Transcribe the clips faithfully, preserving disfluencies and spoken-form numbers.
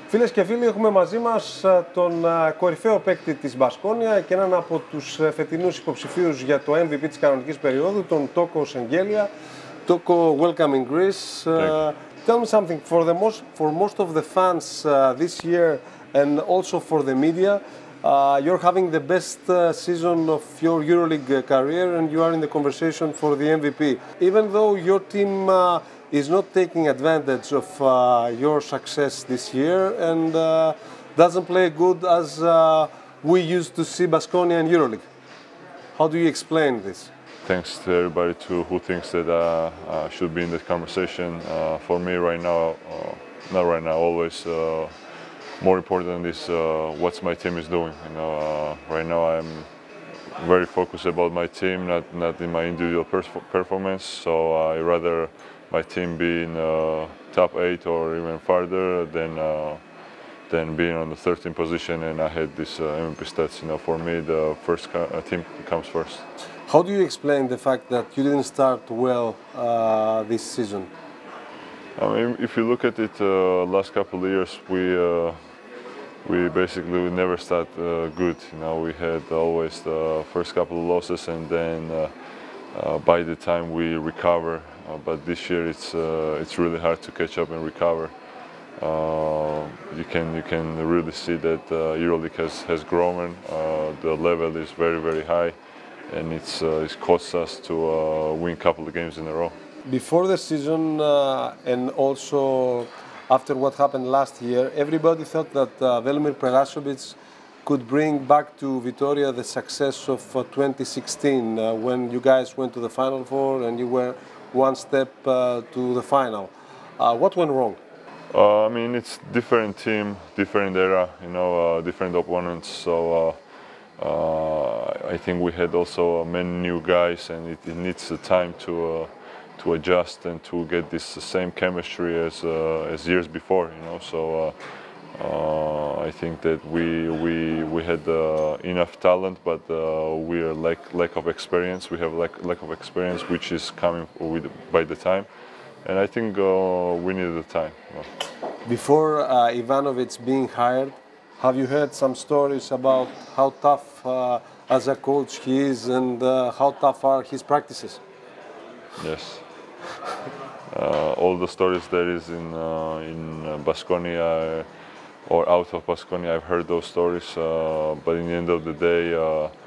Φίλες και φίλοι, έχουμε μαζί μας τον κορυφαίο παίκτη της Μπασκόνια και έναν από τους φετινούς υποψηφίους για το εμ βι πι της κανονικής περίοδου, τον Toko Shengelia. Toko, welcome in Greece. Uh, tell me something, for, the most, for most of the fans uh, this year and also for the media, uh, you're having the best uh, season of your EuroLeague career and you are in the conversation for the M V P. Even though your team uh, is not taking advantage of uh, your success this year and uh, doesn't play good as uh, we used to see Baskonia in EuroLeague. How do you explain this? Thanks to everybody too, who thinks that uh, I should be in this conversation. Uh, for me right now, uh, not right now, always uh, more important is uh, what my team is doing. You know, uh, right now I'm very focused about my team, not, not in my individual performance, so I rather my team be in uh, top eight or even farther than uh, than being on the thirteenth position and I had this uh, M V P stats. You know, for me the first co uh, team comes first. How do you explain the fact that you didn't start well uh, this season? I mean, if you look at it, uh, last couple of years we uh, we basically we never start uh, good. You know, we had always the first couple of losses and then uh, uh, by the time we recover. Uh, but this year it's uh, it's really hard to catch up and recover. Uh, you can you can really see that uh, EuroLeague has has grown. Uh, the level is very very high, and it's uh, it's cost us to uh, win a couple of games in a row. Before the season uh, and also after what happened last year, everybody thought that uh, Velimir Prerasovic could bring back to Vitoria the success of uh, twenty sixteen uh, when you guys went to the Final Four and you were one step uh, to the final. Uh, what went wrong? Uh, I mean, it's different team, different era, you know, uh, different opponents. So uh, uh, I think we had also many new guys, and it, it needs the time to uh, to adjust and to get this same chemistry as uh, as years before, you know. So uh, uh, I think that we we we had uh, enough talent, but uh, we are lack lack of experience. We have lack lack of experience, which is coming with by the time, and I think uh, we needed the time. Before uh, Ivanovic being hired, have you heard some stories about how tough uh, as a coach he is and uh, how tough are his practices? Yes. Uh, all the stories there is in uh, in Baskonia or out of Baskonia, I've heard those stories. Uh, but in the end of the day, uh,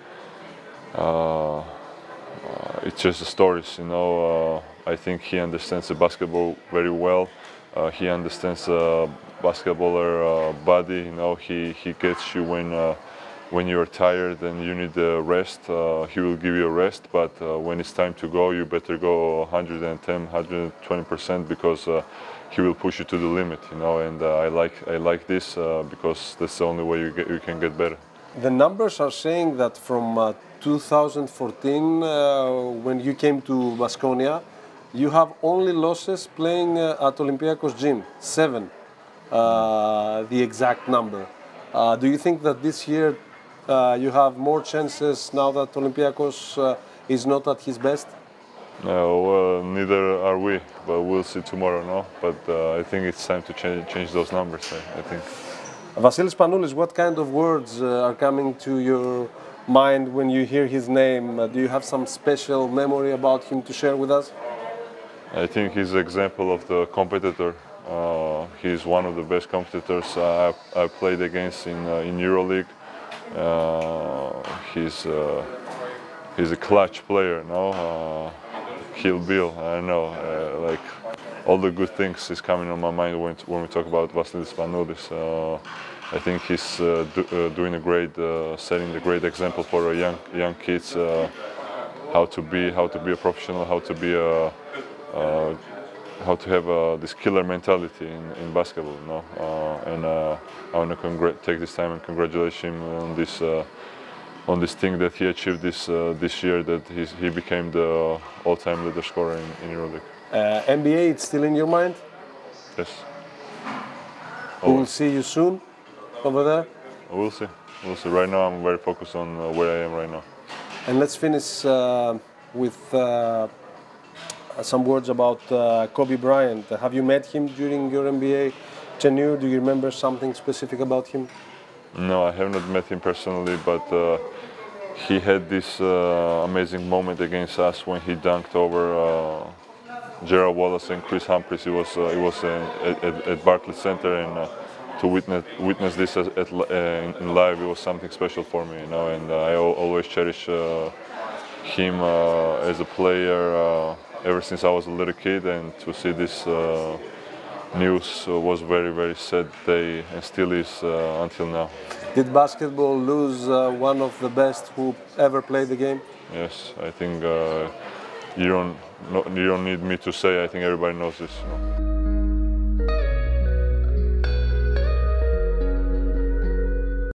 uh, it's just the stories. You know, uh, I think he understands the basketball very well. Uh, he understands the uh, basketballer uh, body. You know, he he gets you when. Uh, When you're tired and you need a rest, uh, he will give you a rest. But uh, when it's time to go, you better go one hundred ten, one hundred twenty percent because uh, he will push you to the limit. You know, and uh, I like I like this uh, because that's the only way you get you can get better. The numbers are saying that from uh, two thousand fourteen, uh, when you came to Baskonia, you have only losses playing uh, at Olympiacos gym, seven, uh, the exact number. Uh, do you think that this year Uh, you have more chances now that Olympiacos uh, is not at his best? No, well, neither are we, but we'll see tomorrow, no? But uh, I think it's time to change, change those numbers, I, I think. Vasilis Panoulis, what kind of words uh, are coming to your mind when you hear his name? Uh, do you have some special memory about him to share with us? I think he's an example of the competitor. Uh, he's one of the best competitors I've, I've played against in, uh, in EuroLeague. Uh, he's uh, he's a clutch player, no? Uh, Kill Bill, I don't know. Uh, like all the good things is coming on my mind when when we talk about Vasilis Panoulis. Uh, I think he's uh, do, uh, doing a great, uh, setting a great example for uh, young young kids uh, how to be how to be a professional, how to be a. Uh, how to have uh, this killer mentality in, in basketball, you know? uh, and uh, I want to take this time and congratulate him on this uh, on this thing that he achieved this uh, this year, that he's, he became the all-time leader scorer in, in EuroLeague. Uh, N B A, it's still in your mind? Yes. We will see you soon over there? We'll see. We'll see. Right now, I'm very focused on uh, where I am right now. And let's finish uh, with uh, some words about uh, Kobe Bryant. Have you met him during your N B A tenure? Do you remember something specific about him? No, I have not met him personally, but uh, he had this uh, amazing moment against us when he dunked over uh, Gerald Wallace and Chris Humphries. It was uh, it was uh, at, at Barclays Center, and uh, to witness witness this at, at, uh, in, in live, it was something special for me, you know. And uh, I always cherish uh, him uh, as a player uh, ever since I was a little kid, and to see this uh, news uh, was very very sad day, and still is uh, until now. Did basketball lose uh, one of the best who ever played the game? Yes, I think uh, you don't no, you don't need me to say. I think everybody knows this. You know.